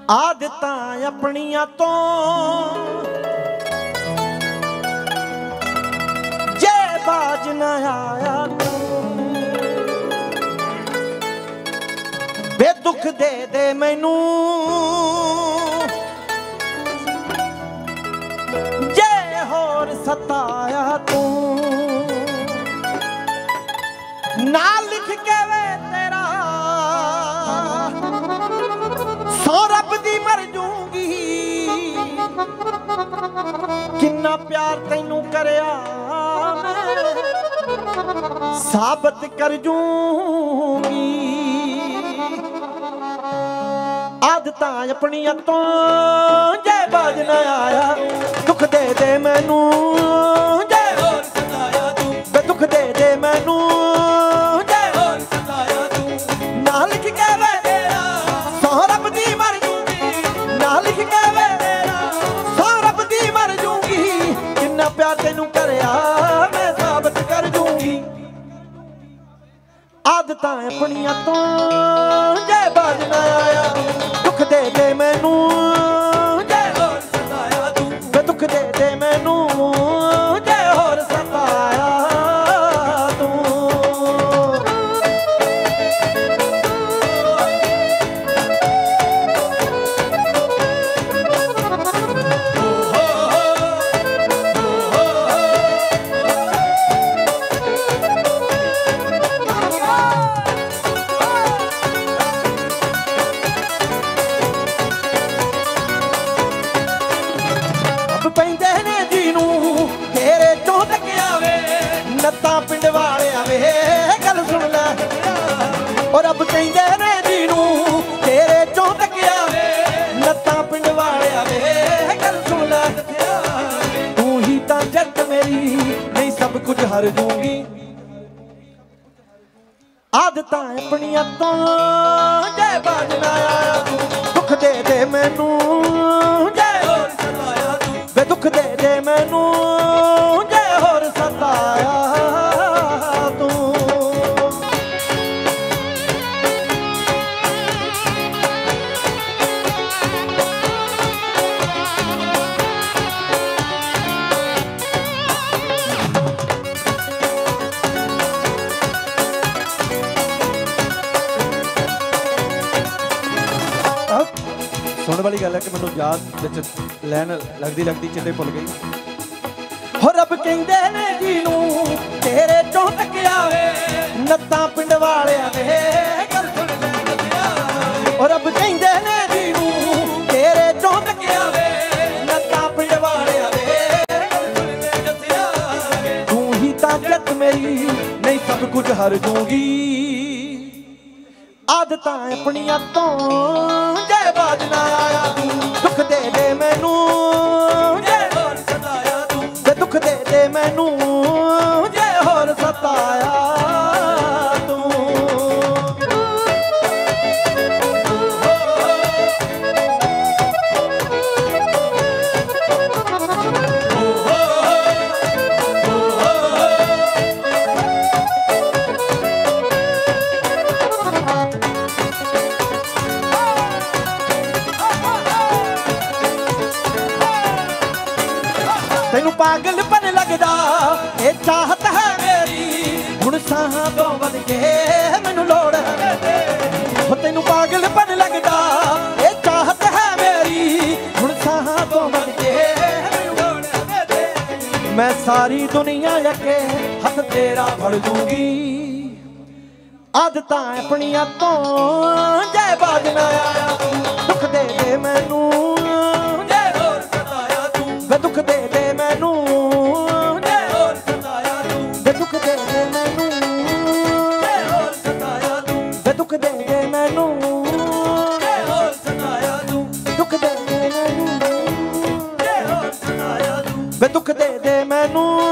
आदतां अपनियां तो जे बाज न आया तू बेदुख दे दे मैनू जे होर सताया तू ना लिख के वे तेरा सौ रब दी मर जूंगी किन्ना प्यार तैनू करया साबित कर जूंगी आदतां अपनियां तो जे बाज न आया दुख दे दे मैनू जे होर सताया तू बे दुख दे दे मैनू जे होर सताया तू ना लिख के वे तेरा सौ रब दी मर जूंगी ना लिख के वे तेरा सौ रब दी मर जूंगी किन्ना प्यार तैनू करया मैं साबित कर जूंगी आदतां अपनियां तो जे बाज न आया दुख दे दे मैनू जे होर सताया तू बे दुख दे दे मैनू जे होर सताया तू पैंदे ने जीनू तेरे चों टकिया वे नत्तां पिंड वालिया वे गल सुन लै और अब कहंदे ने जीनू तेरे चों टकिया वे नत्तां पिंड वालिया वे गल सुन लै तू ही तां जट मेरी नहीं सब कुछ हर दूंगी आदतां अपनियां तो जे बाज न आया दुख दे दे मैनू जे होर सताया तू बे दुख दे दे मैनू जे होर सताया तू सुन वाली गल है कि मैनू याद विच लैन लगदी लगदी चिट्टे भुल गई हो रब कहंदे ने जीनू तेरे चों टकिया वे नत्तां पिंड वालिया वे गल सुन लै हो रब कहंदे ने जीनू तेरे चों टकिया वे नत्तां पिंड वालिया वे गल सुन लै तू ही तां जट मेरी नहीं सब कुछ हर दूंगी आदतां अपनियां तो जे बाज न आया दुख दे दे मैनू जे होर सताया तू बे दुख दे दे मैनू जे होर सताया तू तैनू पागलपन लगदा ये चाहत है मेरी हुण साहां तो वध के मैनू लोड़ है हो तैनू पागलपन लगदा ये चाहत है मेरी हुण साहां तो वध के मैनू लोड़ है मैं सारी दुनिया अगे हथ तेरा फड़ दूंगी आदतां अपनियां तो जे बाज न आया दुख दे दे मैनू जे होर सताया तू बे दुख दे दे मैनू जे होर सताया तू बे दुख दे दे मैनू जे होर सताया तू बे दुख दे दे मैनू जे होर सताया तू दुख दे दे मैनू जे होर सताया तू बे दुख दे दे मैनू